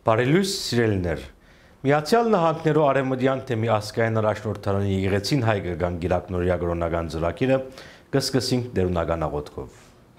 Բարելույս սիրելիներ, Միացյալ Նահանգներու արևմտյան թեմի ազգային առաջնորդարանի եկեղեցին հայկական գիրակնորյա կրոնական ծրագիրը կսկսենք դերունական աղոթքով։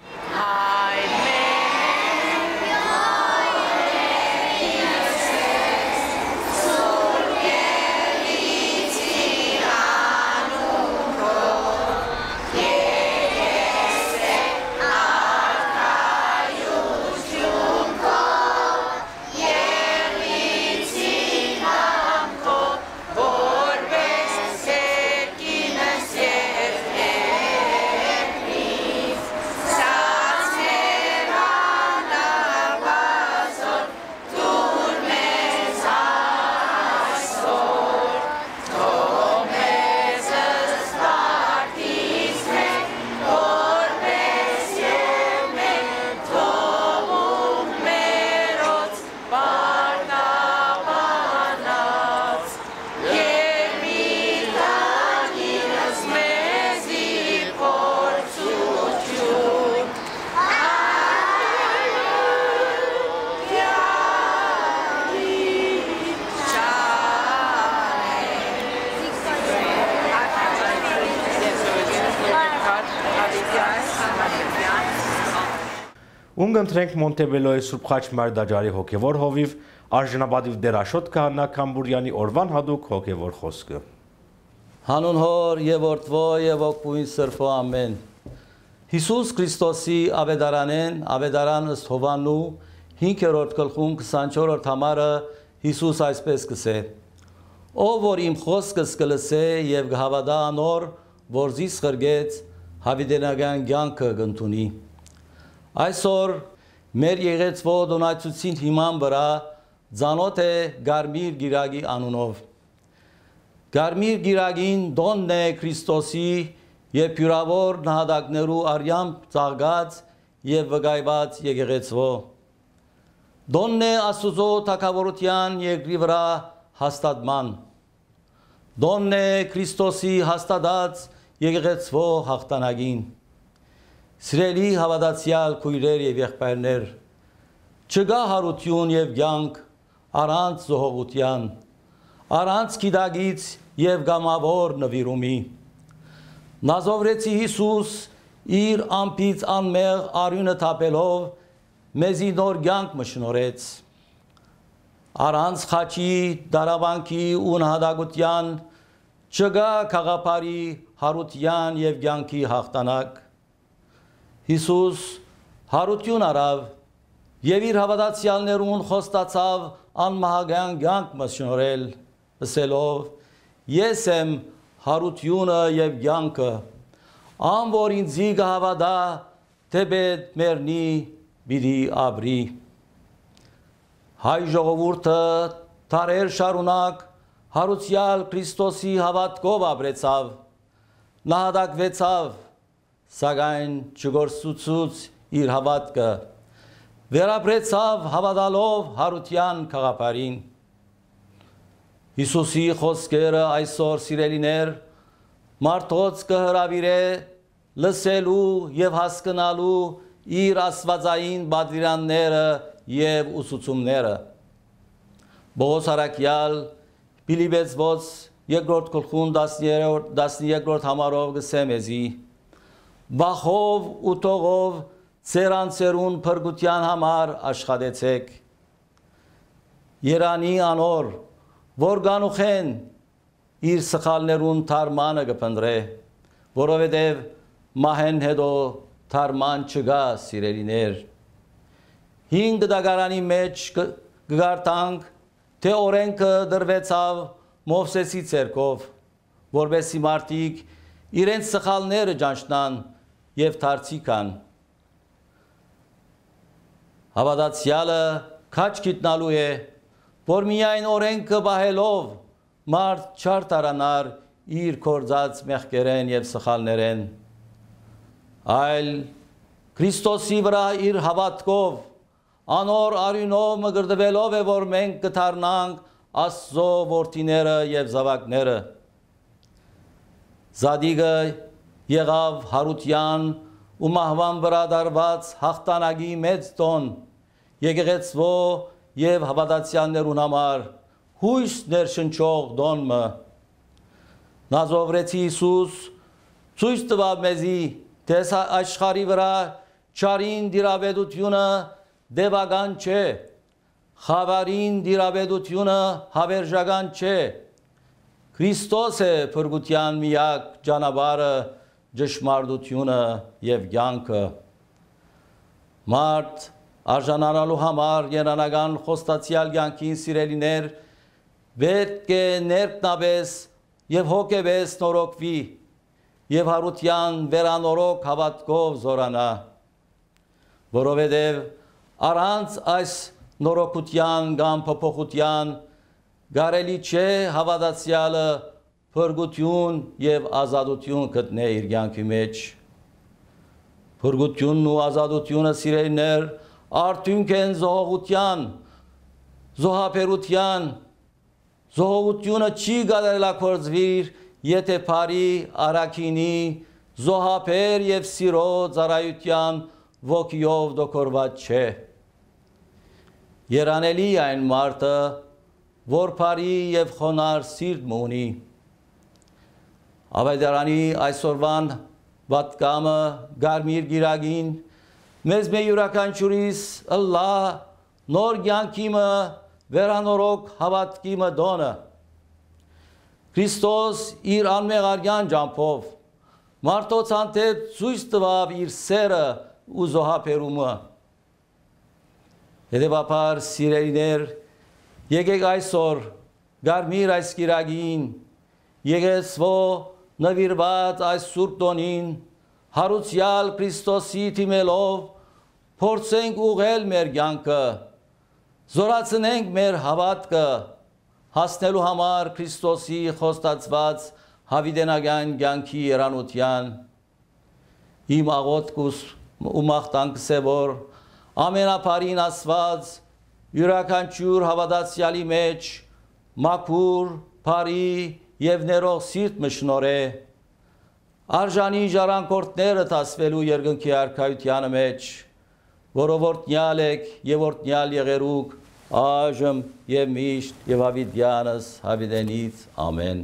Ունգընտրենք Մոնտեբելոյի Սուրբ Խաչմար դաջարի հոգևոր հովիվ արժանապատիվ դերաշոտ քահանա Քամբուրյանի օրվան հadouk հոգևոր խոսքը։ Հանուն Հոր եւ Որդվո եւ Ոգուին Սրբո ամեն։ Հիսուս Քրիստոսի ավետարանեն ավետարան ըստ Հովաննու 5-րդ գլխում 24-րդ համարը Հիսուս այսպես կսե. Ով որ իմ խոսքս կլսե եւ կհավատա անոր, որ զիս խրգեց հավիտենական կյանքը կընդունի։ Այսօր մեր եղեցվո դոնացուցին հիման վրա ձանոթ է Գարմիր գիրագի անունով։ Գարմիր գիրագին դոնն է Քրիստոսի եւ փյուրավոր նահատակներու արյամբ ծաղկած եւ վկայված եղեցվո։ Դոնն է Աստուծո թագավորության երկրի վրա հաստատման։ Դոնն է Քրիստոսի հաստատած եղեցվո հաղթանակին։ Սիրելի հավատացյալ քույրեր եւ եղբայրներ, չկա հարություն եւ կյանք առանց զոհողության, առանց գիտակից եւ գամավոր նվիրումի։ Նազովրեցի Հիսուս իր ամպից անմեղ արյունը թափելով մեզի նոր կյանք մշնորհեց։ Առանց խաչի, դարավանքի ու նահատակության չկա խաղապարի հարության եւ կյանքի հաղթանակ։ Հիսուս հարություն արավ եւ իր հավատացյալներուն խոստացավ անմահագան կյանք մշնորհել, ասելով. Ես եմ հարությունը եւ կյանքը, ան որ ինձի կհավատա, թեպետ մեռնի պիտի ապրի։ Հայ ժողովուրդը դարեր շարունակ հարուցյալ Քրիստոսի հավատքով ապրեցավ, նահատակվեցավ, սակայն չգործուցուց իր հավատքը, վերապրեցավ հավատալով հարության խաղապարին։ Հիսուսի խոսքերը այսօր սիրելիներ մարդոց կհրավիրե լսելու եւ հասկանալու իր աստվածային բادرանները եւ ուսուցումները։ Բողոս արաքյալ Փիլիպպեցոց 2-րդ գլխում 13-րդ համարով գսեմեզի Բախով ու տողով ծեր անձերուն փրկության համար աշխատեցեք։ Երանի անոր, որ գանուխեն իր սխալներուն թարմանը կփնտրե, որովհետև մահեն հետո թարման չկա սիրելիներ։ 5 դագարանի մեջ կգարտանք, թե օրենքը դրվեցավ Մովսեսի ցերկով, որբեսի մարդիկ իրենց սխալները ճանչնան եւ դարձիկան։ Հավատացյալը քաչ գիտնալու է, որ միայն օրենքը բահելով մարդ չարտարանար իր կործած մեղքերեն եւ սխալներեն, այլ Քրիստոսի վրա իր հավատքով անոր արյունով մգրդվելով է, որ մենք կդառնանք Աստծո որդիները եւ զավակները։ Զադիգը եղավ հարության ու մահվան վրա դարված հաղթանակի մեծ տոն, եկեղեցվո եւ հավատացյալներուն համար հույս ներշնչող դոնմը։ Նազովրեցի Հիսուս ցույց տվավ մեզի, թե աշխարհի վրա չարին դիրավետությունը դեվական չէ, խավարին դիրավետությունը հավերժական չէ։ Քրիստոս է փրկության միակ ճանապարհը, ճշմարտությունը եւ կյանքը։ Մարդ արժանանալու համար երանական խոստացյալ կյանքին սիրելիներ պետք է ներքնաբես եւ հոգեբես նորոգվի եւ հարության վերանորոգ հավատքով զորանա, որովհետեւ առանց այս նորոգության կամ փոփոխության կարելի չէ հավատացյալը փրկություն եւ ազատություն գտնել իր կյանքի մեջ։ Փրկությունն ու ազատությունը սիրելիներ արդյունք են զոհողության, զոհաբերության։ Զոհությունը չի կարելակործվիր, եթե բարի առաքինի զոհաբեր եւ սիրո ծառայության ոգիով դոկորված չէ։ Երանելի այն մարդը, որ բարի եւ խոնար սիրտ ունի։ Ավետարանի այսօրվան պատգամը գարմիր գիրագին մեզ մե յուրաքանչյուրիս ըլլահ նոր կյանքիմը վերանորոգ հավատքիմը դոնը։ Քրիստոս իր անմեղարյան ջամփով մարդոց հանդեպ ցույց տվավ իր սերը ու զոհաբերումը։ Հետևաբար սիրելիներ, եկեք այսօր գարմիր այս գիրագին, եկեցվո նվիրված այս սուրբ տոնին, հարուցյալ Քրիստոսի թիմելով փորձենք ուղղել մեր կյանքը, զորացնենք մեր հավատքը, հասնելու համար Քրիստոսի խոստացված հավիտենական կյանքի երանության։ Իմ աղոթքս ու մաղթանքս է, որ ամենափարին Աստված յուրաքանչյուր հավատացյալի մեջ մաքուր, բարի եւ ներող սիրտ մշնորհե, արժանի ժառանգորդները տասվելու երկնքի արքայության մեջ, որով օրհնյալ եք եւ օրհնյալ եղերուք այժմ եւ միշտ եւ հավիտյանս հավիտենից ամեն։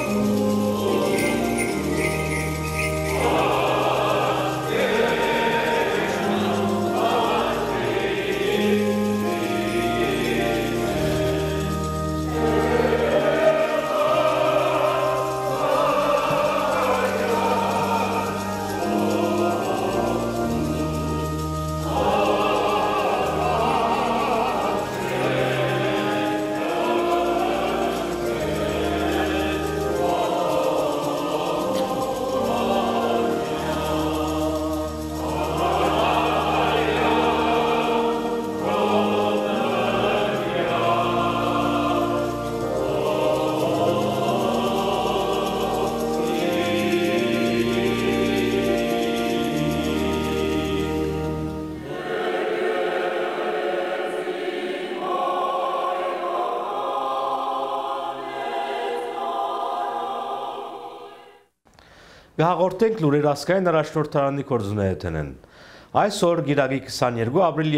Գահաղորդենք լուրեր ասկային առաջնորդարանի կորձունայութենեն։ Այսօր գիրագի 22 ապրիլ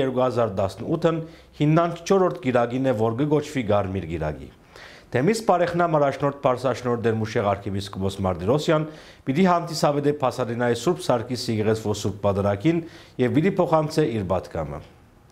2018-ն հիմնանք 4-րդ գիրագին է, որ գոչվի Գարմիր գիրագի։ Թեմից բարեխնամ առաջնորդ Պարսաշնորհ Դերմուշեղ արքեպիսկոպոս Մարտիրոսյան պիտի հանդիսավեդե Փասադինայի Սուրբ Սարգիս եկեղեցու Սուրբ Պատարագին եւ պիտի փոխանցե իր պատգամը։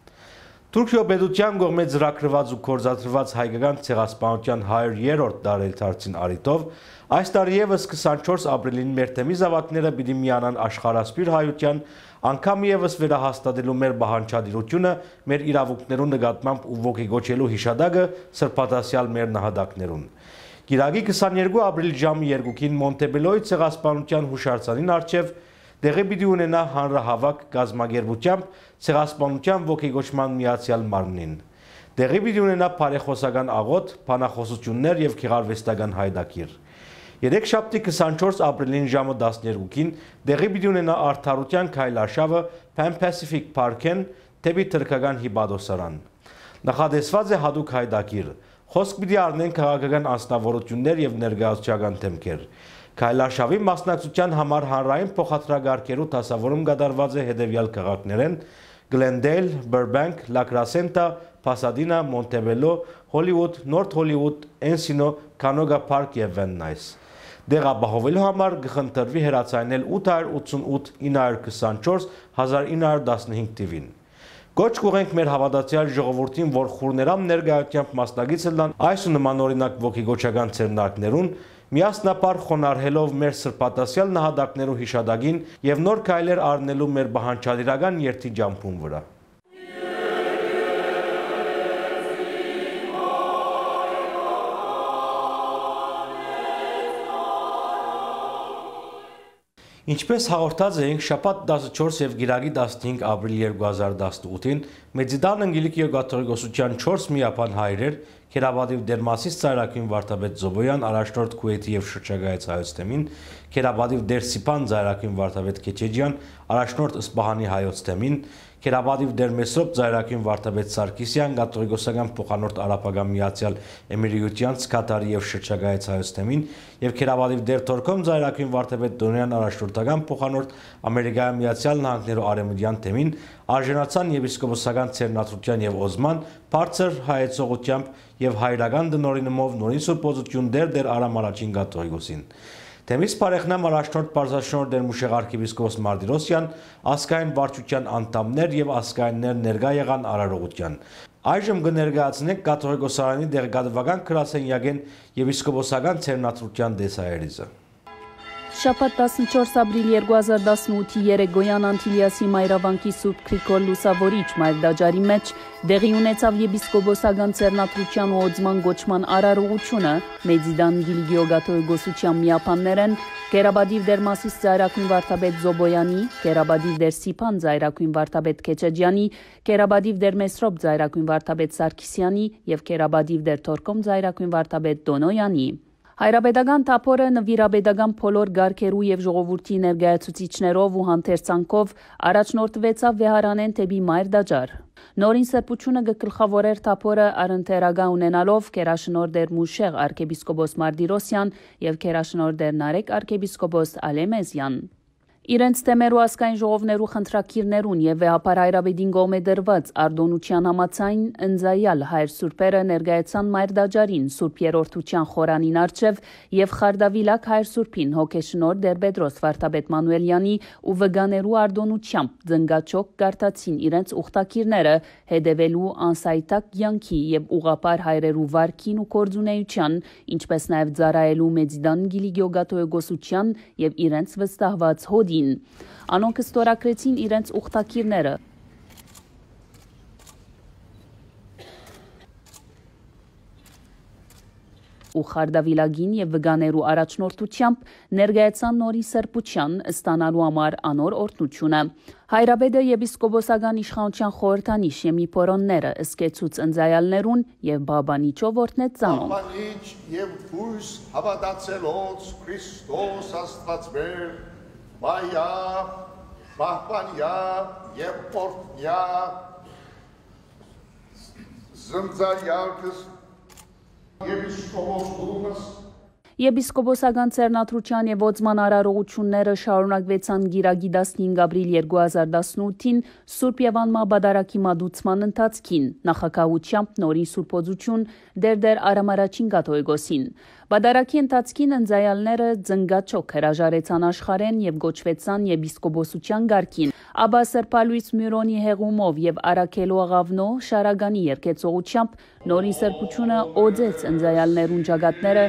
Թուրքիո պետության կողմէ ծրագրված ու կորզադրված հայկական ցեղասպանության 103-րդ տարելիցին առիթով այս տարի եւս 24 ապրիլին մեր թեմի զավակները պիտի միանան աշխարհասփյուր հայության, անգամ եւս վերահաստատելու մեր բանջարդիրությունը, մեր իրավունքներու նկատմամբ ու ոգեգոճելու հիշադակը սրբատասյալ մեր նահատակներուն։ Գիրագի 22 ապրիլ ժամը 2-ին Մոնտեբելոյի ցեղասպանության հուշարձանին առջև տեղի պիտի ունենա հանրահավաք կազմակերպությամբ ցեղասպանության ոգեգոճման միացյալ մարմնին։ Տեղի պիտի ունենա բարեխոսական աղոթ, բանախոսություններ եւ քեղարվեստական հայդակիր։ Երեքշաբթի 24 ապրիլին ժամը 12-ին տեղի պիտի ունենա արդարության քայլարշավը Pan Pacific Park-են դեպի թրքական հիբադոսարան։ Նախադեсված է հadouk հայդակիր։ Խոսք պիտի առնեն քաղաքական անձնավորություններ եւ ներկայացուցչական թեմքեր։ Քայլարշավի մասնակցության համար հանրային փոխադրագարկերու դասավորում կատարված է հետևյալ քաղաքներեն՝ Glendale, Burbank, La Crescenta, Pasadena, Montebello, Hollywood, North Hollywood, Encino, Canoga Park եւ Van Nuys։ Դեղաբահովելու համար կխնդրվի հեռացանել 888 924 1915 թիվին։ Գոչ կուղենք մեր հավատացյալ ժողովրդին, որ խուրներամ ներկայությամբ մասնակից լան այս ու նման օրինակ ոգեգոճական ցերնակներուն, միասնապար խոնարհելով մեր սրբատասյալ նահատակներու հիշադակին եւ նոր քայլեր առնելու մեր բանջարդիրական երթի ջամփուն վրա։ Ինչպես հաղորդած էինք, շաբաթ 14 եւ գիրագի 15 ապրիլ 2018-ին Մեծիդան Անգելիկիո կաթողիկոսության 4 միապան հայրեր Քերաբադիվ Դերմասիս ծայրակին Վարդապետ Զոբոյան, առաջնորդ Քուեթի եւ շրջագայից հայոց թեմին, Քերաբադիվ Դերսիպան ծայրակին Վարդապետ Քեչեջյան, առաջնորդ Սպահանի հայոց թեմին, Քերաբադիվ Դերմեսրոպ ծայրակին Վարդապետ Սարգիսյան, կաթողիկոսական փոխանորդ Արաբական Միացյալ Էմիրությունց Կատարի եւ շրջագայից հայոց թեմին եւ Քերաբադիվ Դերթորքոմ ծայրակին Վարդապետ Դոնյան առաջնորդական փոխանորդ Ամերիկայի Միացյալ Նահանգներու արևմտյան թեմին արժանացան եպիսկոպոսական ցերնադրության եւ օզման բարձր հայեցողությամբ եւ հայրական դնորինումով նորին սուրբոզություն դեր Արամ առաջին կաթողիկոսին։ Թեմից բարեխնամ առաջնորդ Պարսաշնորհ Դերմուշեղ արքեպիսկոպոս Մարտիրոսյան, ասկային վարչության անդամներ եւ ասկայիններ ներկա եղան արարողության։ Այժմ կներկայացնենք կաթողիկոսարանի դեղեկատվական գրասենյակեն եպիսկոպոսական ցերնադրության դեսայերիզը։ Շաբաթ 14 ապրիլ 2018-ի երեկոյան Անտիլիասի Մայրավանքի Սուրբ Գրիգոր Լուսավորիչ մայրդաջարի մեջ դեղի ունեցավ եպիսկոպոսական ցերնադրության ու օծման գոչման արարողությունը Մեծիդան Գիլգիո կաթողիկոսության միապաններեն Քերաբադիվ Դերմասիս ծայրակույն Վարդապետ Զոբոյանի, Քերաբադիվ Դերսիփան ծայրակույն Վարդապետ Քեչեջյանի, Քերաբադիվ Դերմեսրոպ ծայրակույն Վարդապետ Սարգիսյանի եւ Քերաբադիվ Դերթորքոմ ծայրակույն Վարդապետ Դոնոյանի։ Հայրապետական թափորը նվիրապետական բոլոր գարքերու եւ ժողովրդի ներկայացուցիչներով ու հանդերձանքով առաջնորդվեցավ վեհարանեն դեպի մայրդաջար։ Նորին սրբությունը գլխավորեր թափորը առընթերագա ունենալով Քերաշնոր Դերմուշեղ արքեպիսկոպոս Մարտիրոսյան եւ Քերաշնոր Դերնարեկ արքեպիսկոպոս Ալեմեզյան։ Իրենց թեմերու ասկային ժողովներու խնդրակիրներուն եւ վեհապար հայրաբեդին գոմե դրված արդոնության համացայն ընձայալ հայր սուրբերը ներգայացան մայրդաջարին Սուրբ Երորդության խորանին արչեվ եւ խարդավիլակ հայր սուրբին հոգեշնոր Դերբեդրոս Վարդապետ Մանուելյանի ու վգաներու արդոնությամբ ձնգաչոք գարտացին իրենց ուխտակիրները հետևելու անսայտակ յանքի եւ ուղապար հայրերու վարքին ու կորձունեության, ինչպես նաեւ ծառայելու մեծիդան գիլիգյոգատոյգոսության եւ իրենց վստահված հոդի Անոնք ստորագրեցին իրենց ուխտակիրները ու խարդավիլագին եւ վգաներու առաջնորդությամբ ներգայացան նորի սրբության ստանալու համար անոր օրհնությունը։ Հայրաբեդը եպիսկոպոսական իշխանության խորհրդանիշ եմիփորոնները ըսկեցուց ընձայալներուն եւ բաբանիչով օրհնեց ծանոն։ Բաբանիչ եւ հույս հավատացելոց Քրիստոս Աստվածվեր Մայա, Պահպանյա եւ օրհնյա զնձայալքս եպիսկոպոս Եպիսկոպոսական ցերնադրության եւ ոծման արարողությունները շարունակվեցան գիրագի 15 ապրիլ 2018-ին Սուրբ Եվանմա բադարակի մատուցման ընթացքին նախագահությամբ նորի սուրբոզություն դերդեր արամարաչին գաթոյգոսին Բադարակի ընթացքին ընձայալները ձնգաչոք հրաժարեցան աշխարեն եւ գոչվեցան եպիսկոպոսության գարկին Աբա Սրբալույս Մյուրոնի հեղումով եւ Արաքելո աղավնո շարագանի երկեցողությամբ նորի սրբությունը օձեց ընձայալներուն ջագատները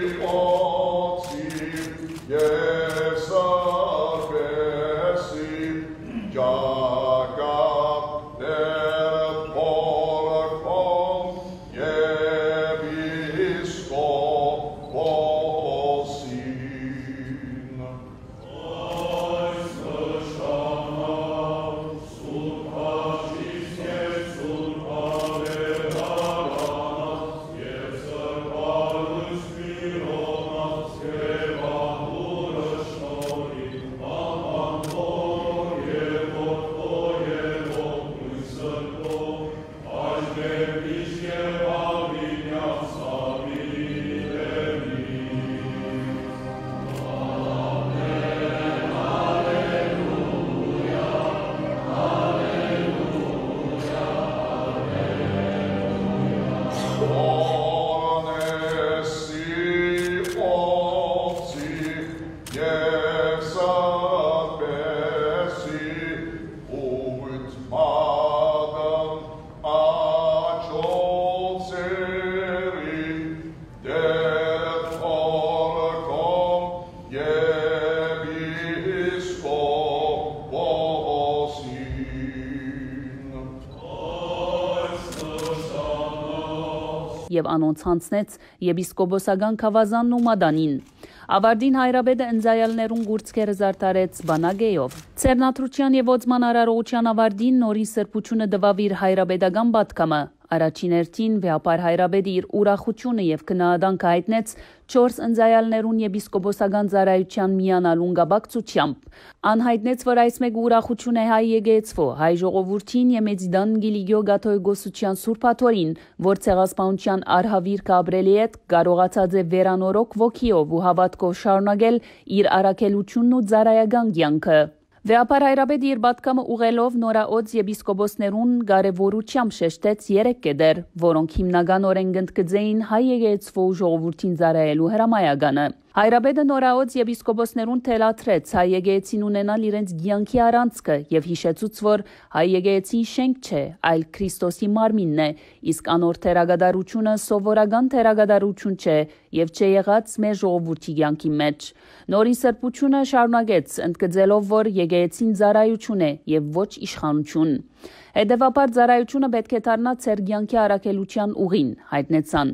եւ անոնց հանձնեց եպիսկոպոսական քավազանն ու մադանին։ Ավարտին հայրաբեդը ընձայալներուն գուրցքերը զարդարեց բանագեյով։ Ցերնադրության եւ ոծման արարողության ավարտին նորի սրբությունը դվավ իր հայրաբեդական պատկամը։ Առաջին հերթին վեհապար հայրաբեդը իր ուրախությունը եւ գնահատանքը հայտնեց 4 ընձայալներուն եպիսկոպոսական ծառայության միանալուն գաբակցությամբ։ Անհայտնեց, որ այս մեկ ուրախություն է հայ եկեղեցու, հայ ժողովրդին եւ մեծիդան գիլիգյոգաթոյգոսության սուրբաթորին, որ ցեղասպանության արհավիրք ապրելի հետ կարողացած է վերանորոգ ոգիով ու հավատքով շարունակել իր առաքելությունն ու ծառայական կյանքը։ Վեհապար հայրաբեդը իր պատկամը ուղելով նորաոց եպիսկոպոսներուն կարևորությամբ շեշտեց 3 կետեր, որոնք հիմնականորեն գնդկծեին հայ եկեղեցու ժողովրդին ծառայելու հրամայականը։ Հայրաբեդը նորաոց եպիսկոպոսներուն թելադրեց հայ եկեղեցին ունենալ իրենց կյանքի առանցքը եւ հիշեցուց, որ հայ եկեղեցին շենք չէ, այլ Քրիստոսի մարմինն է, իսկ անոր թերագադարությունը սովորական թերագադարություն չէ եւ չէ եղած մեր ժողովրդի կյանքի մեջ։ Նորի սրբությունը շարունակեց ընդգծելով, որ եկեղեցին ծառայություն է եւ ոչ իշխանություն։ Հետևաբար ծառայությունը պետք է դառնա ծեր կյանքի առաքելության ուղին, հայտնեցան։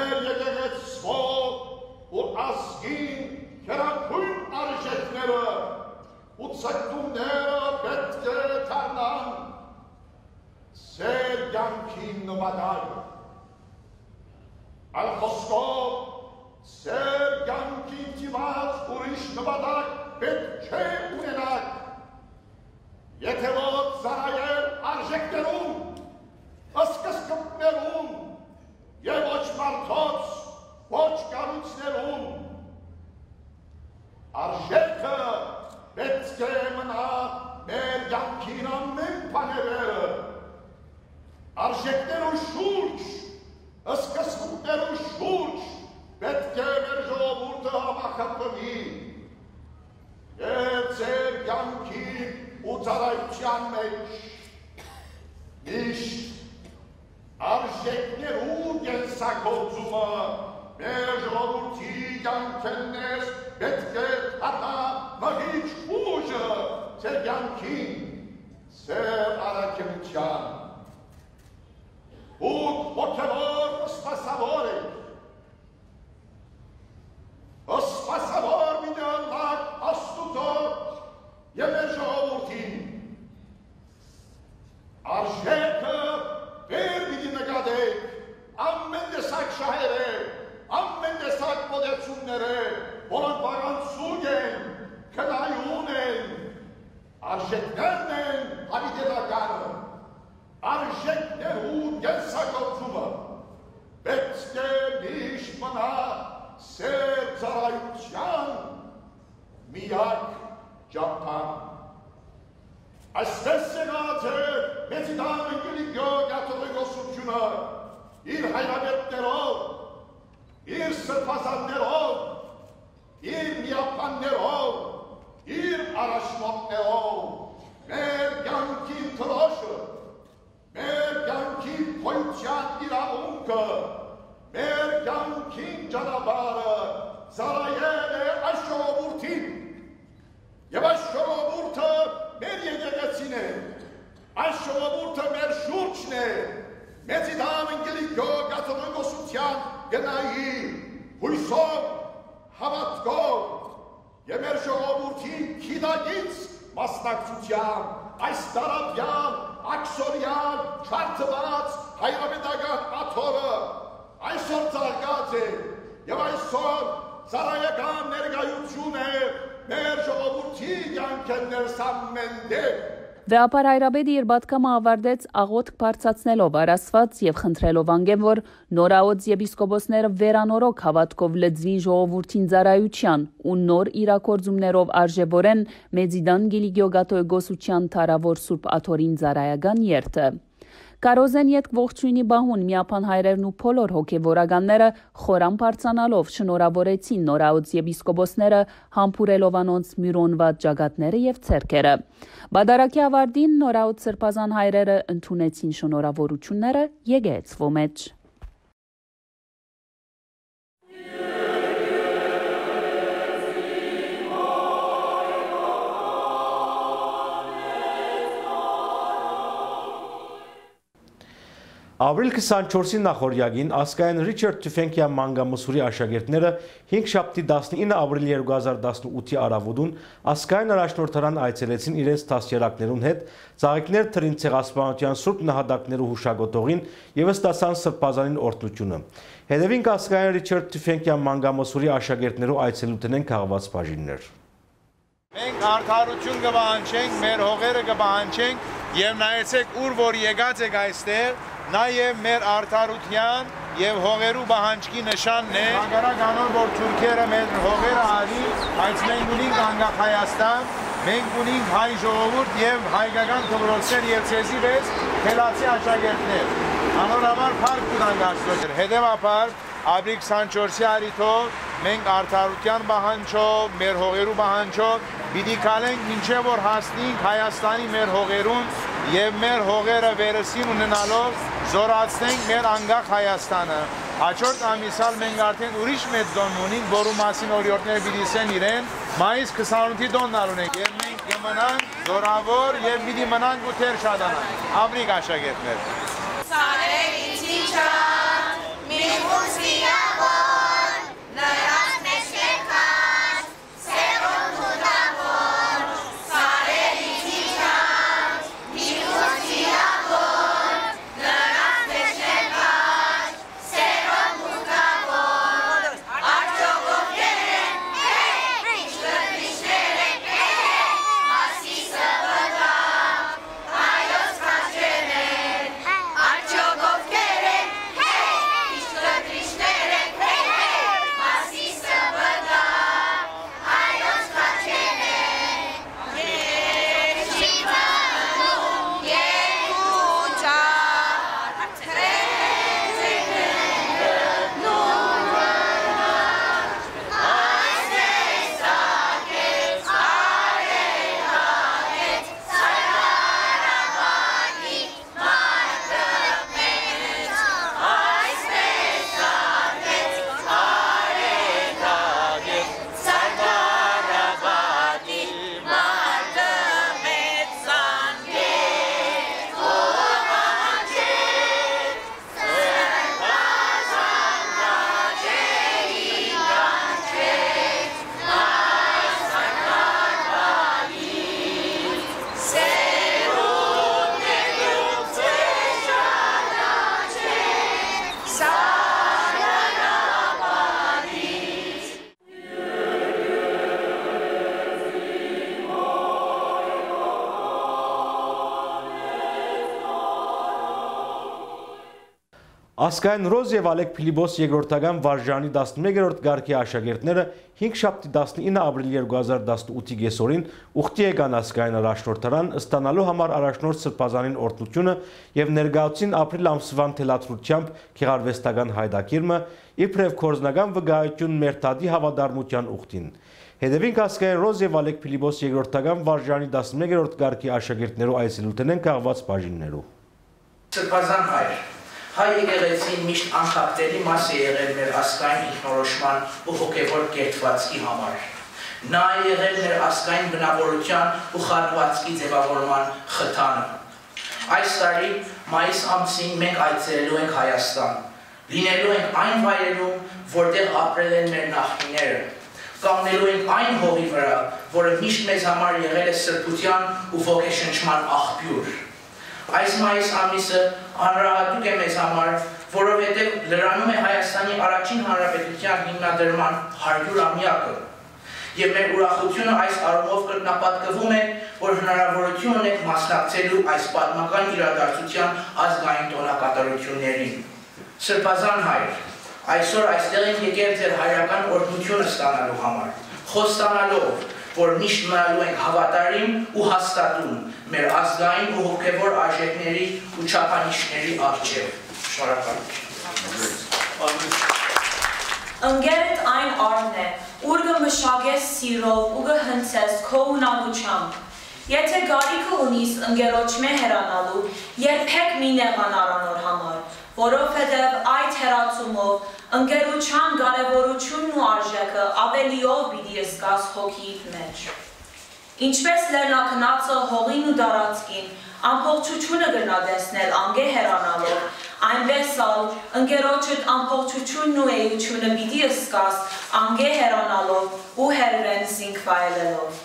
Ցակտումները պետք է դառնան ծեր կյանքին նպատակ։ Այլ խոսքով ծեր կյանքին տիված ուրիշ նպատակ պետք չէ ունենալ։ Եթե ոչ ծառայել արժեքներուն, սկզբներուն եւ ոչ մարդոց, ոչ կառույցներուն, արժեքը պետք է մնա մեջ միշտ արժեքներու կենսագործումը մեր ժողովրդի կյանքերն պետք է հատա մղիչ ուժը ձեր կյանքին, ձեր առաքելության։ Ուք հոգևոր սպասավոր եք, սպասավոր միդիալակ աստուծո և մեր ժողովրդին։ Արժեքը վեր պիտի նկատեք, ամեն տեսակ շահերը, ամեն տեսակ մոտեցումները, որոնք բաղանցուկ են, քնայուն են, արժեքներն են հավիտենականը, արժեքներու կենսագործումը, պետք է միշտ մնա սեր ծառայության միակ ճամփան։ Այսպես եղած է մեծիդան ընկելիքյո կաթողիկոսությունը իր հայրապետներով, իր սրբազաններով, իր միապաններով, իր առաջնորդներով, մեր կյանքի թրոշը, մեր կյանքի գոյության իրավունքը, մեր կյանքին ճանապարհը ծառայել է այս ժողովրդին, և այս ժողովուրդը մեր եկեղեցին է, այս ժողովուրդը մեր շուրջն է, մեծիդան ընկելիքյո կաթողիկոսության գնայի հույսով, հավատքով և մեր ժողովրդի գիտակից մասնակցությամբ այս տարապյալ, աքսորյալ, չարթված հայրապետական աթոռը այսօր ծաղկած է և այսօր ծառայական ներկայություն է մեր ժողովրդի կյանքերն ներսամեն դեպ։ Վեապար Հայրապետը իր բատկամը ավարտեց աղոթք բարձրացնելով Արասված և խնդրելով անգեմ, որ նորաոց եպիսկոպոսները վերանորոգ հավատքով լծվի ժողովրդին ծառայության ու նոր իրագործումներով արժևորեն Մեծիդան Գիլիգիոգաթոյգոսության թարավոր Սուրբ Աթոռին ծառայական երթը։ Կարոզեն ետք ողջույնի բահուն միապան հայրերն ու բոլոր հոգևորականները խորան բարձրանալով շնորհավորեցին նորաոց եպիսկոպոսները համբուրելով անոնց մյուրոնված ջագատները և ցերկերը։ Բադարակի ավարտին նորաոց սրբազան հայրերը ընդունեցին շնորհավորությունները եկեղեցվո մեջ։ Ապրիլ 24-ի նախօրյակին ասկային Ռիչարդ Թյուֆենկյան մանգամսուրի աշակերտները 5 շաբթի 19 ապրիլ 2018-ի առավոտուն ասկային առաջնորդարան այցելեցին իրենց դաստիարակներուն հետ, ծաղիկներ թրին ցեղասպանության սուրբ նահատակներու հուշագոտողին և ստացան սրբազանին օրհնությունը։ Հետևինք ասկային Ռիչարդ Թյուֆենկյան մանգամսուրի աշակերտներու այցելութենեն քաղված բաժիններ։ Մենք արդարություն կպահանջենք, մեր հողերը կպահանջենք և նայեցեք ուր որ եկած եք այստեղ, նաև մեր արդարության և հողերու պահանջքի նշանն է։ Հակառակ անոր, որ թուրքերը մեր հողերը արի, բայց մենք ունենք անկախ Հայաստան, մենք ունենք հայ ժողովուրդ և հայկական դպրոցներ և ցեզի վեց Prelacy աշակերտներ։ Անորաբար փառք տանք Աստծո։ Հետևաբար ապրիլ 24-ի առիթով մենք արդարության պահանջով, մեր հողերու պահանջով պիտի քալենք մինչև որ հասնենք Հայաստանի մեր հողերուն և մեր հողերը վերեսին ունենալով զորացնենք մեր անկախ Հայաստանը։ Հաջորդ ամիսալ մենք արդեն ուրիշ մեծ տոն ունենք, որու մասին օրիորդները պիտի ասեն իրեն, մայիս 28-ի տոնն ունենք և մենք կմնանք զորավոր և պիտի մնանք ու թեր շատանանք։ Ապրիք աշակերտներ։ Ասկային Ռոզ եւ Ալեկ Փիլիպոս երկրորդական վարժանի 11-րդ գարքի աշակերտները 5 շաբթի 19 ապրիլ 2018-ի կեսօրին ուխտի եկան ասկային առաջնորդարան ստանալու համար առաջնորդ սրբազանին օրհնությունը եւ ներկայացին ապրիլ ամսվան թելադրությամբ քեղարվեստական հայդակիրմը իբրև կորզնական վկայություն մերթադի հավատարմության ուխտին։ Հետևին ասկային Ռոզ եւ Ալեկ Փիլիպոս երկրորդական վարժանի 11-րդ գարքի աշակերտներու այցելութեն են կաղված բաժիններու։ Սրբազան հայր Հայ եկեղեցին միշտ անխախտելի մաս է եղել մեր ասկային ինքնորոշման ու հոգևոր կերտվածքի համար։ Նա է եղել մեր ասկային բնավորության ու խառնվածքի ձևավորման խթանը։ Այս տարի մայիս ամսին մենք այցելելու ենք Հայաստան, լինելու ենք այն վայրերում, որտեղ ապրել են մեր նախնիները, կանգնելու ենք այն հողի վրա, որը միշտ մեզ համար եղել է սրբության ու ոգեշնչման աղբյուր։ Այս մայիս ամիսը անհրաժեշտ է մեզ համար, որովհետև լրանում է Հայաստանի առաջին հանրապետության հիմնադրման 100-ամյակը։ Եվ մեր ուրախությունը այս առումով կրկնապատկվում է, որ հնարավորություն ունենք մասնակցելու այս պատմական իրադարձության ազգային տոնակատարություններին։ Սրբազան հայր, այսօր այստեղ ենք եկել ձեր հայրական օրհնությունը ստանալու համար, խոստանալով, որ միշտ մնալու ենք հավատարիմ ու հաստատուն մեր ազգային ու հոգևոր արժեքների ու չափանիշների առջև։ Շնորհակալություն։ Ընկերդ այն առն է, ուր կմշակես սիրով ու կհնցես քո ունակությամբ։ Եթե գարիքը ունիս ընկերոջմե հեռանալու, երբեք մի նեղան առանոր համար, որովհետև այդ հեռացումով ընկերության կարևորությունն ու արժեքը ավելիով պիտի զգաս հոգիիդ մեջ։ Ինչպես լեռնակնածը հողին ու տարածքին ամբողջությունը կնա տեսնել անգե հեռանալով, այնպես ալ ընկերոջդ ամբողջությունն ու էությունը պիտի զգաս անգե հեռանալով ու հերվեն զինք վայելելով։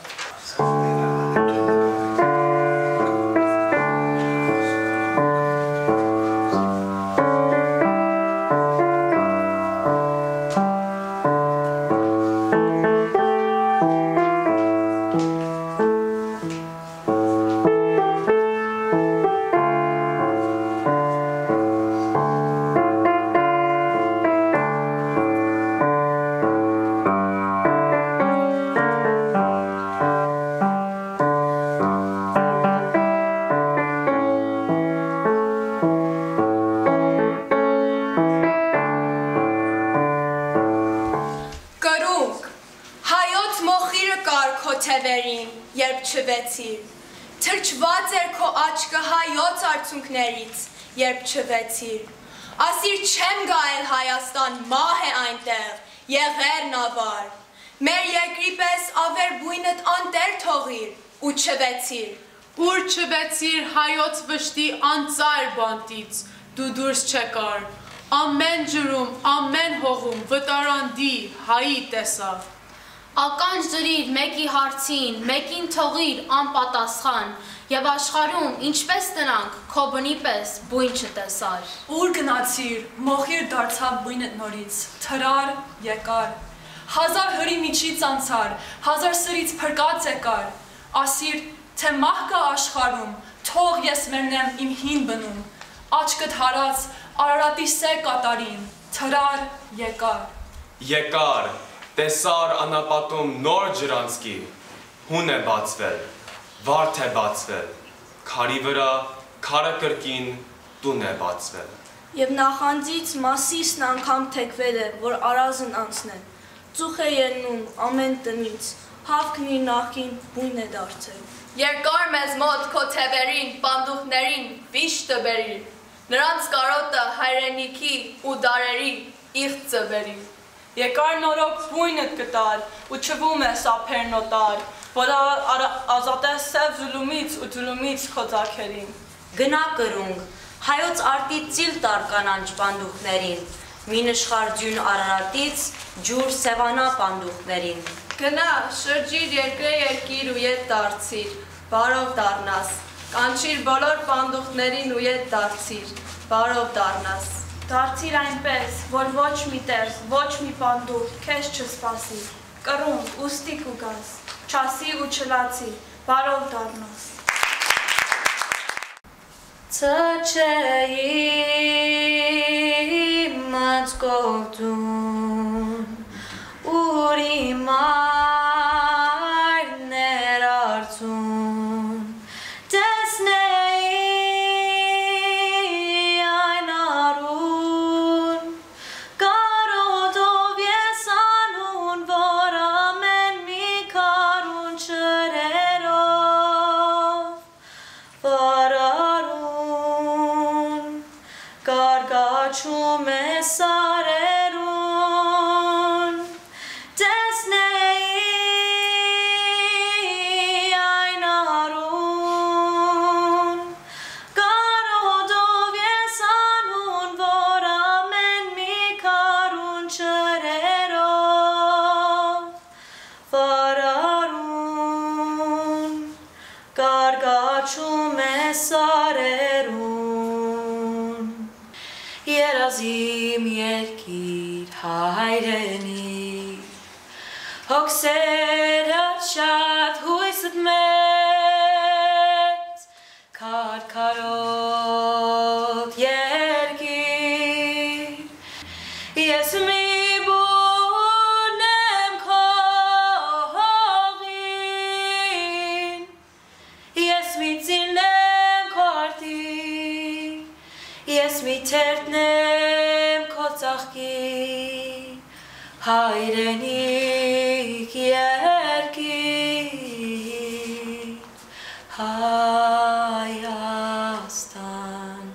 Թրջված էր քո աչքը հայոց արցունքներից, երբ չվեցիր, ասիր չեմ գայել Հայաստան, մահ է այնտեղ, եղերն ավար, մեր երկրի պես ավեր բույնդ անտեր թողիր, ու չվեցիր, ուր չվեցիր հայոց վշտի անծայր բանտից, դու դուրս չեկար, ամեն ջրում, ամեն հողում, վտարանդի, հայի տեսավ, Ականջ ջրիր մեկի հարցին, մեկին թողիր անպատասխան, և աշխարհում ինչպես տնանք, քո բնի պես բույն չտեսար։ Ուր գնացիր, մոխիր դարձավ բույնդ նորից, թրար, եկար, 1000 հրի միջից անցար, 1000 սրից փրկած եկար, ասիր, թե մահ կա աշխարհում, թող ես մեռնեմ իմ հին բնում, աչքդ հարած, Արարատի սեր կատարին, թրար, եկար, տեսար անապատում նոր ջրանցքի, հուն է բացվել, վարդ է բացվել, քարի վրա, քարը կրկին, տուն է բացվել։ Եվ նախանձից մասիսն անգամ թեքվել է, որ արազն անցնեն, ծուխ է ելնում ամեն տնից, հավքն իր նախքին բույն է դարձել։ Երկար մեզ մոտ քո թևերին, պանդուխներին, վիշտը բերիր, նրանց կարոտը հայրենիքի ու դարերի իղծը բերիր։ Եկար նորոք բույնդ կտար, ու չվում է սափերն օտար, որ ազատե սև զուլումից ու ձուլումից քո ձագերին։ Գնա կրունգ, հայոց արտից ծիլ տար կանանչ պանդուխներին, մի նշխար ձյուն Արարատից, ջուր սևանա պանդուխներին։ Գնա, շրջիր երկրե երկիր ու ետ դարձիր, բարով դառնաս, կանչիր բոլոր պանդուխներին ու ետ դարձիր, բարով դառնաս։ Դարձիր այնպես, որ ոչ մի տեղ, ոչ մի պանդուխ քեզ չսպասի, կռունգ, ուստիկ ու գաս, չասի ու չլացի, բարով դառնաս։ Ծչեի ոսկոտուն ուրի մարներ արցուն տեսնեի այն արուն կարոտով ես անուն որ ամեն մի քարուն չրերով վարարուն կարգաչում է սարերուն տեսնեի այն արուն կարոտով ես անուն որ ամեն մի քարուն չրերով վարարուն կարգաչում է սարերուն երազիմ երկիր հայրենի հոգսերը շատ հույսդ մեծ քարքարոտ երկիր ես մի բուն եմ քո հողին ես մի ծիլն եմ քո արտին ես մի թերթն եմ քո ծաղկին հայրենիք երկիր Հայաստան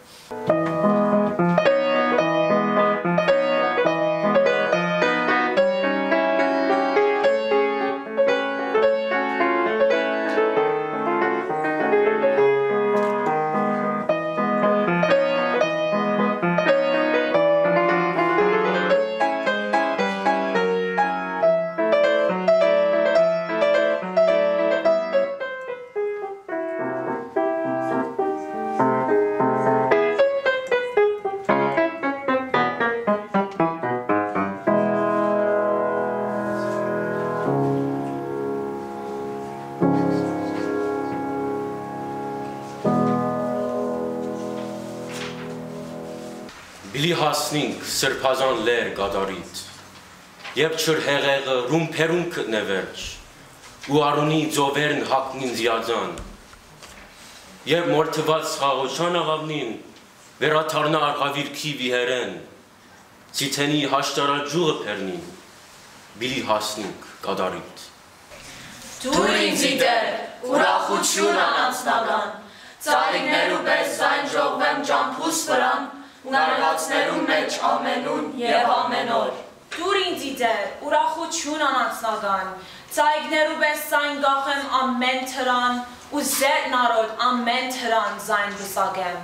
Բիլի հասնինք սրբազան լեր գադարից, Եվ չր հեղեղը ռումպերում կտնևերջ, ու արունի ձովերն հակնին զիազան, Եվ մորթված խաղոչան աղավնին, վերաթարնա արգավիրքի վիհերեն, Ցիթենի հաշտարաջուղը պերնին, Բիլի հասնինք գադարից։ Դուր ինձի դեր, ուրախություն անանցնական, Ծայրիկներու պես զայն ժողվեմ ճամփուս վրան, Ունարվածներու մեջ ամենուն և ամեն օր։ Դուր ինձի դեր, ուրախություն անանցնական, Ծայրիկներու պես զայն գախեմ ամեն թրան, Ու զերն արոդ ամեն թրան զայն վսագեմ։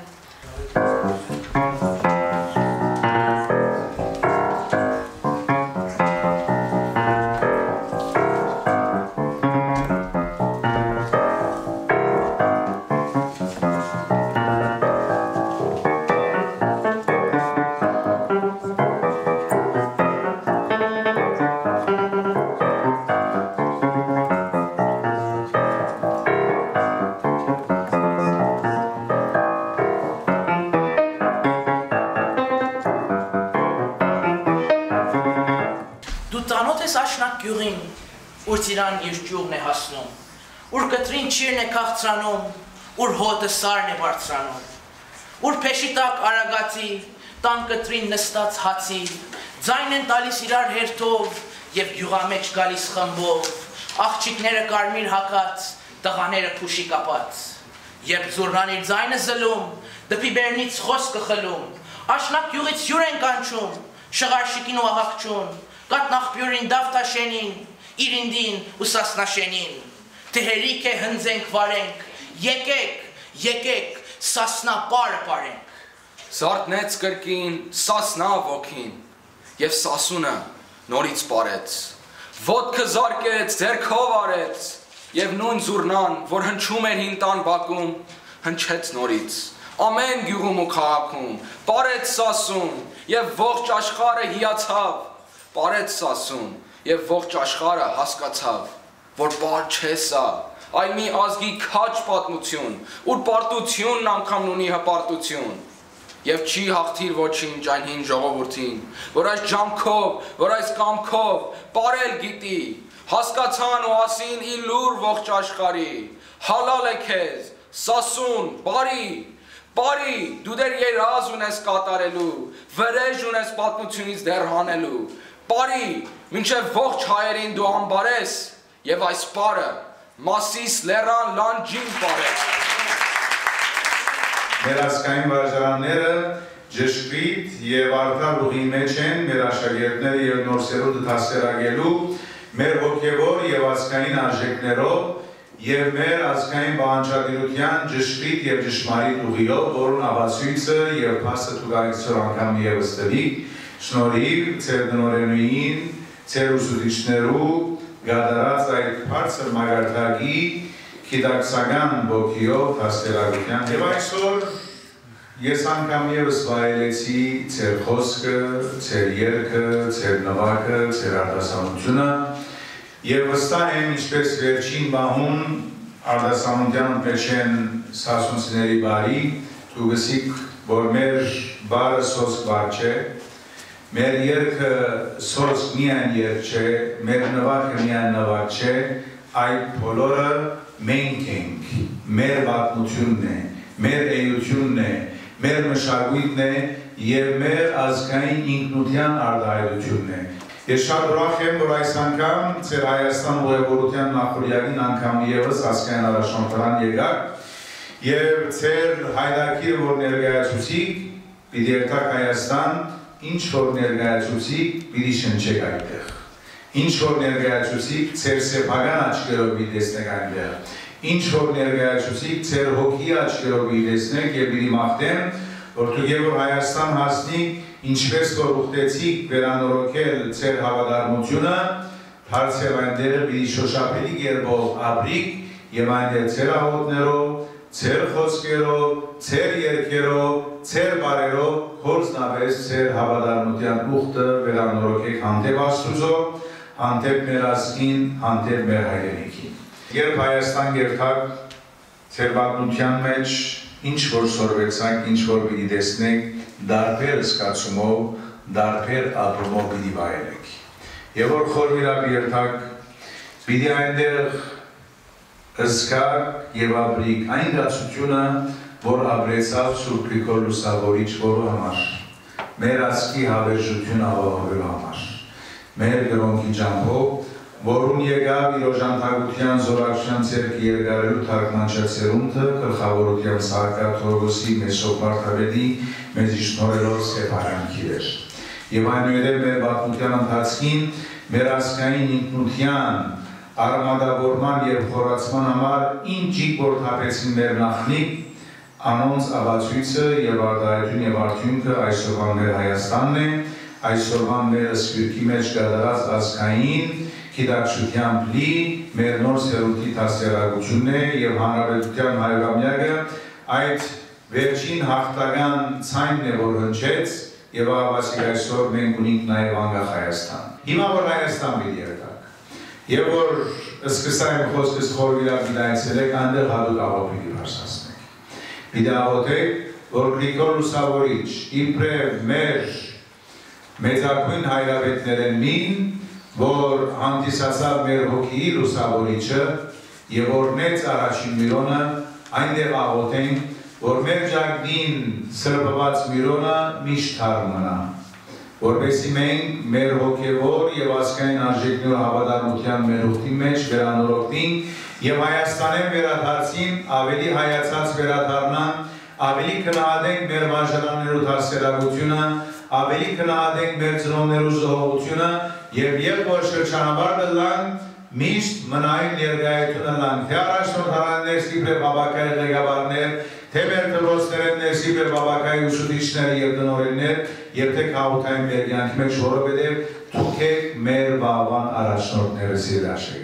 Գյուղին, ուր ծիրան երջյուղն է հասնում, ուր կտրին չիրն է քաղցրանում, ուր հոտը սարն է բարձրանում, ուր փեշի տակ արագացի, տան կտրին նստած հացի, ձայն են տալիս իրար հերթով և գյուղամեջ գալիս խմբով, աղջիկները կարմիր հակած, տղաները փուշի կապած, երբ զուռնան իր ձայնը զլում, դպի բերնից խոսքը խլում, աշնակ գյուղից հյուր են կանչում, շղարշիկին ու ահակչուն, Կատնախպյուրին դավթաշենին, իրինդին ու սասնաշենին, Թհերիք է հնձենք վարենք, եկեք, սասնա պարը պարենք։ Զարտնեց կրկին, սասնա ոգին, և սասունը նորից պարեց, ոտքը զարկեց, ձերքով արեց, և նույն զուռնան, որ հնչում էր հին տան բակում, հնչեց նորից, ամեն գյուղում ու քաղաքում, պարեց սասուն, և ողջ աշխարհը հիացավ, Պարեց սասուն և ողջ աշխարհը հասկացավ, որ պար չէ սա, այլ մի ազգի քաջ պատմություն, ուր պարտությունն անգամ ունի հպարտություն։ Եվ չի հաղթիր ոչինչ այն հին ժողովրդին, որ այս ջամքով, որ այս կամքով պարել գիտի, հասկացան ու ասին ի լուր ողջ աշխարհի, հալալ է քեզ, սասուն, բարի, դու դեռ երազ ունես կատարելու, վրեժ ունես պատմությունից դեռ հանելու, բարի, մինչև ողջ հայերին դու անբարես, եւ այս պարը Մասիս լեռան լանջին պարես։ Մեր ազգային վարժարանները ճշգրիտ եւ արդար ուղի մեջ են մեր աշակերտները եւ նոր սերունդը դասերակելու մեր հոգեվոր եւ ազգային արժեքներով եւ մեր ազգային բանջարդիրության ճշգրիտ եւ ճշմարիտ ուղիով, որոնց ապացույցը եւ փաստը դուք անգամ եւս տվիք, շնորհիվ ձեր դնորենուին, ձեր ուսուցիչներու գադարած այդ բարձր մագարտակի գիտակցական ոգիով դաստիարակության եւ այսօր ես անգամ եւս վայելեցի ձեր խոսքը, ձեր երգը, ձեր նվագը, ձեր արտասանությունը եւ վստահ եմ ինչպես վերջին բահում արտասանության մեջ են սասունցիների բարի դու գսիկ որ մեր բարը սոսկ բար չէ մեր երգը սոսկ միայն երգ չէ մեր նվագը միայն նվագ չէ այդ բոլորը մենք ենք, մեր պատմությունն է, մեր էությունն է, մեր մշակույթն է եւ մեր ազգային ինքնության արտահայտությունն է։ Ես շատ ուրախ եմ, որ այս անգամ ձեր Հայաստան ուղևորության նախօրյակին անգամ եւս ազգային առաջնորդարան եկաք եւ ձեր հայտարարը որ ներկայացուցիք, պիտի երթաք Հայաստան, ինչ որ ներկայացուցիք, պիտի շնչեք այդտեղ։ Ինչ որ ներկայացուցիք, ձեր սեփական աչքերով պիտի տեսնեք այնտեղ։ Ինչ որ ներկայացուցիք, ձեր հոգի աչքերով պիտի տեսնեք եւ պիտի մաղթեմ, որ դուք եւ որ Հայաստան հասնիք, ինչպես որ ուխտեցիք վերանորոգել ձեր հավատարմությունը, հարցեր այնտեղ պիտի շոշափելի կերպով ապրիք եւ այնտեղ ձեր աղոթներով, ձեր խոսքերով, ձեր երգերով, ձեր բարերով գործնապես ձեր հավատարմության ուխտը վերանորոգեք հանդեպ Աստծո, հանդեպ մեր ազգին, հանդեպ մեր հայրենիքին։ Երբ Հայաստան երթաք ձեր պատմության մեջ ինչ որ սորվեցանք, ինչ որ պիտի տեսնեք, դարբեր զգացումով, դարբեր ապրումով պիտի վայելեք։ Եվ որ խորվիրապ երթաք, պիտի այնտեղ զգաք եւ ապրիք այն դասությունը, որ ապրեցավ Սուրբ Գրիգոր Լուսավորիչ որը համար, մեր ազգի հավերժություն ապահովելու համար, մեր գրոնքի ջանքով, որուն եկավ իր օժանդակության զորակցության ձեռք երկարելու թարգմանչած սերունդը գլխավորությամբ Սահակար Թորգոսի Մեսրոպ Վարդապետի մեզ շնորհելով սեփարանքի էր։ Եվ այնուհետև մեր պատմության ընթացքին մեր ազգային ինքնության արմատավորման եւ խորացման համար ինչ որ թափեցին մեր նախնիկ անոնց ապացույցը եւ արտահայտություն եւ արդյունքը այսօրվա մեր Հայաստանն է, այսօրվա մեր սպիրկի մեջ կատարած ազգային գիտակցությամբ լի մեր նոր սերունդի դաստիարակությունն է եւ հանրապետության հայրամյակը այդ վերջին հաղթական ցայնն է որ հնչեց եւ ահավասիկ այսօր մենք ունենք նաեւ անկախ Հայաստան։ Հիմա որ Հայաստան պիտի երթաք եւ որ սկսային խոսքս խորվիրապ գիտայցելեք այնտեղ հատուկ աղոթքի բարձրացնեք։ Պիտի աղոթեք որ Գրիգոր Լուսավորիչ իբրև մեր մեծագույն հայրապետներն մին որ հանդիսացավ մեր հոգի լուսավորիչը եւ որ մեծ առաջին միրոնը այնտեղ աղոթենք որ մեր ջագդին սրբված միրոնը միշտ թարմ մնա որպեսզի մենք մեր հոգեվոր եւ ազգային արժեքների հավատարմության մեր ուխտի մեջ վերանորոգվենք եւ Հայաստանեն վերադարձին ավելի հայացած վերադառնան ավելի կնահատենք մեր վարժարաններու դասերակցությունը ավելի կնահատենք մեր ծնողներու զոհողությունը եւ երբ որ շրջանաբար դլան միշտ մնային ներկայությունը լան թե առաջնորդարաններ սիբրե բաբակայի ղեկավարներ թե մեր դրոստերներ սիբրե բաբակայի ուսուցիչներ եւ դնորեններ եւ թե քաղաքային մեր կյանքի մեջ որովհետեւ դուք եք մեր բավան առաջնորդները սիրաշեգ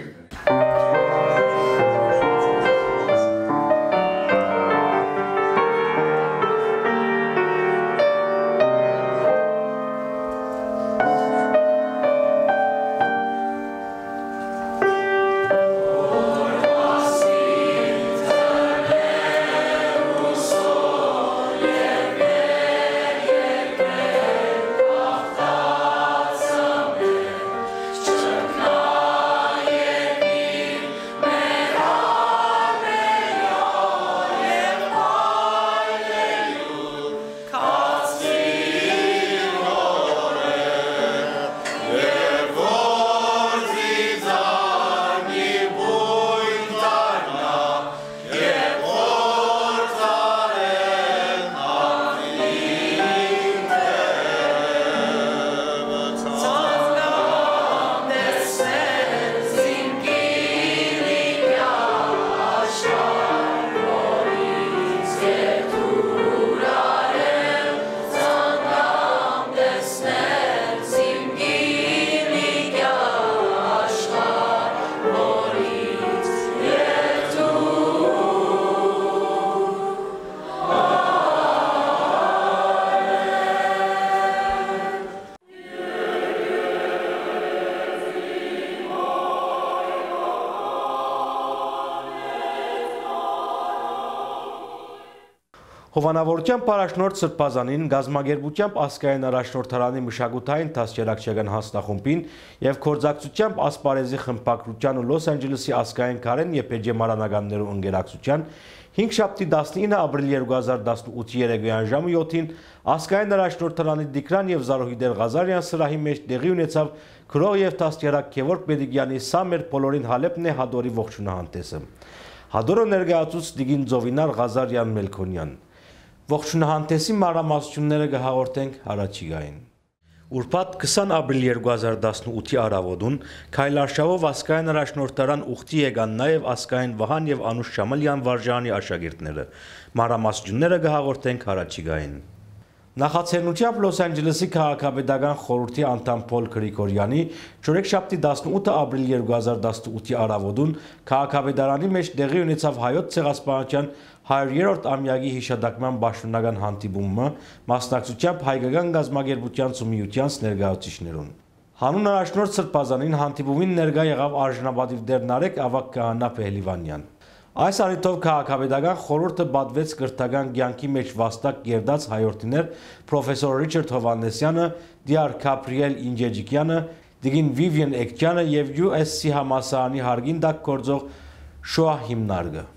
Հովանավորությամբ առաջնորդ Սրբազանին գազմագերբությամբ ասկային առաջնորդարանի մշակութային դաստիարակչական հաստախումբին եւ կորձակցությամբ ասպարեզի խմբակրության ու Լոս Անջելեսի ասկային քարեն եփեջե մարանականներու ընկերակցության 5-շաբթի 19 ապրիլ 2018 երեկոյան ժամը 7-ին ասկային առաջնորդարանի Դիկրան եւ Զարուհիդեր Ղազարյան սրահի մեջ տեղի ունեցավ քրող եւ դաստիարակ Գևորգ Բեդիգյանի սա մեր բոլորին հալեպն է հադորի ողջունահանդեսը։ Հադորը ներկայացուց Դիգին Ձովինար Ղազարյան Մելքոնյան։ Ողջունահանդեսի մանրամասնությունները կհաղորդենք առաջիկային։ Ուրբաթ 20 ապրիլ 2018-ի առավոտուն քայլարշավով ասկային առաջնորդարան ուխտի եկան նաև ասկային Վահան եւ Անուշ Շամալյան վարժանի աշակերտները։ Մանրամասնությունները կհաղորդենք առաջիկային։ Նախաձեռնությամբ Լոս Անջելեսի քաղաքապետական խորհրդի անդամ Փոլ Գրիգորյանի չորեքշաբթի 18 ապրիլ 2018-ի առավոտուն քաղաքապետարանի մեջ տեղի ունեցավ հայոց ցեղասպանության 100-րդ ամյակի հիշատակման պաշտոնական հանդիպումը մասնակցությամբ հայկական գազագերբության ծումիության ներկայացուցիչներուն։ Հանուն առաջնորդ Սրբազանին հանդիպումին ներկա եղավ արժանապատիվ դեր Նարեկ Ավագ Քահանա Փեհլիվանյան։ Այս առիթով քաղաքապետական խորհուրդը պատվեց կրթական կյանքի մեջ վաստակ գերդած հայորդիներ պրոֆեսոր Ռիչարդ Հովանեսյանը, Դիար Գաբրիել Ինջեջիկյանը, Դիգին Վիվիեն Էկչյանը եւ USC համալսարանի հարգին տակ գործող Շոա հիմնարկը։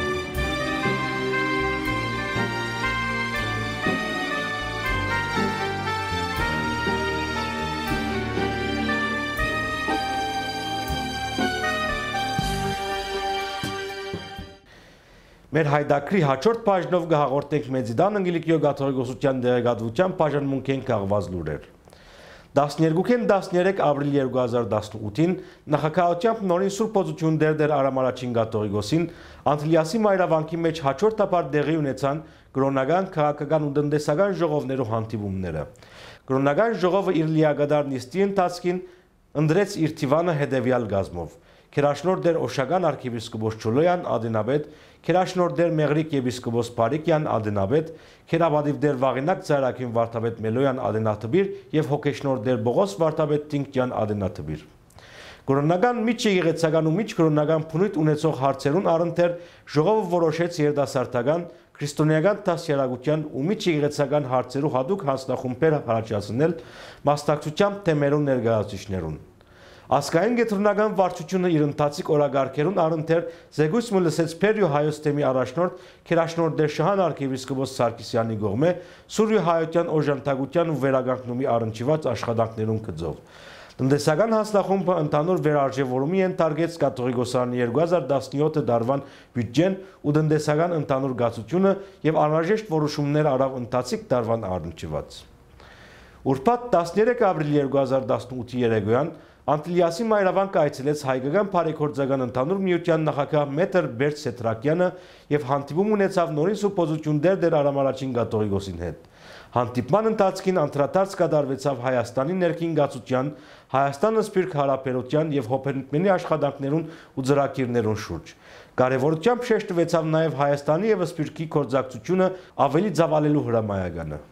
Մեր հայդակրի հաջորդ բաժնով կհաղորդենք Մեծիդան Անգելիկիո Կաթողիկոսության դեղեկատվության բաժանմունքեն կաղված լուրեր։ 12-13 ապրիլ 2018-ին նախագահությամբ նորին Սուրբ Օծություն դեր Արամարաչին Կաթողիկոսին Անտիլիասի մայրավանքի մեջ հաջորդաբար տեղի ունեցան կրոնական, քաղաքական ու տնտեսական ժողովներու հանդիպումները։ Կրոնական ժողովը իր լիակատար նիստի ընթացքին ընդրեց իր թիվանը հետևյալ գազմով. Քերաշնորհ դեր Օշական arczepiskopos Չոլոյան Ադենաբեդ, քերաշնորհ դեր Մեղրիկ եպիսկոպոս Պարիկյան Ադենաբեդ, քերաբադիվ դեր Վաղինակ Ծայրակին Վարդապետ Մելոյան Ադենաթբիր եւ հոգեշնորհ դեր Բողոս Վարդապետ Տինկյան Ադենաթբիր։ Կրոնական միջեկեղեցական ու միջկրոնական փնույթ ունեցող հարցերուն առընթեր ժողովը որոշեց երիտասարդական, քրիստոնեական դասյարակության ու միջեկեղեցական հարցերու հատուկ հանձնախումբեր առաջացնել մասնակցությամբ թեմերուն ներկայացուցիչներուն։ Ասկային գետրոնական վարչությունը իր ընթացիկ օրագարկերուն առընթեր զեկույց մը լսեց Փերյո հայոց թեմի առաջնորդ քերաշնորհ դեր Շահան arczepiskopos Սարգսյանի կողմէ Սուրյո հայոթյան օժանդակության ու վերականգնումի առնչված աշխատանքներուն գծով։ Տնտեսական հանձնախումբը ընդհանուր վերարժևորումի ենթարկեց Կաթողիկոսարանի 2017 դարվան բյուջեն ու տնտեսական ընդհանուր գացությունը եւ անհրաժեշտ որոշումներ արավ ընթացիկ դարվան առնչված։ Ուրբաթ 13 ապրիլ 2018-ի երեկոյան Անտիլիասի մայրավանք այցելեց հայկական բարեգործական ընդհանուր միության նախագահ Մետր Բերտ Սետրակյանը եւ հանդիպում ունեցավ նորին Սուրբ Օծություն դեր Արամարաչին Կաթողիկոսին հետ։ Հանդիպման ընթացքին անդրադարձ կատարվեցավ Հայաստանի ներքին գացության, Հայաստանը Սփյուռք հարաբերության եւ հոբելտմենի աշխատանքներուն ու ծրագիրներուն շուրջ։ Կարևորությամբ շեշտվեցավ նաեւ Հայաստանի եւ Սփյուռքի գործակցությունը ավելի ծավալելու հրամայականը։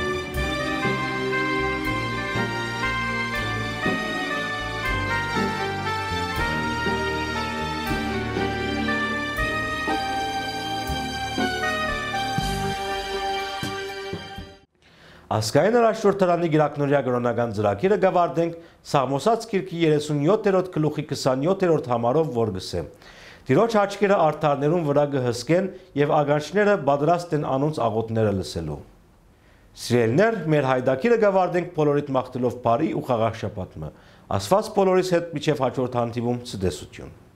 Ասկային առաջնորդարանի գիրակնորյա կրոնական ծրագիրը գավարդենք Սաղմոսած գիրքի 37-րդ գլուխի 27-րդ համարով, որ գսե. Տիրոջ աչքերը արդարներուն վրա կհսկեն եւ ագանչները պատրաստ են անոնց աղոթները լսելու։ Սիրելիներ, մեր հայդակիրը գավարդենք բոլորիդ մաղթելով բարի ու խաղաղ շաբաթ։ Աստված բոլորիս հետ մինչև հաջորդ հանդիպում ցտեսություն։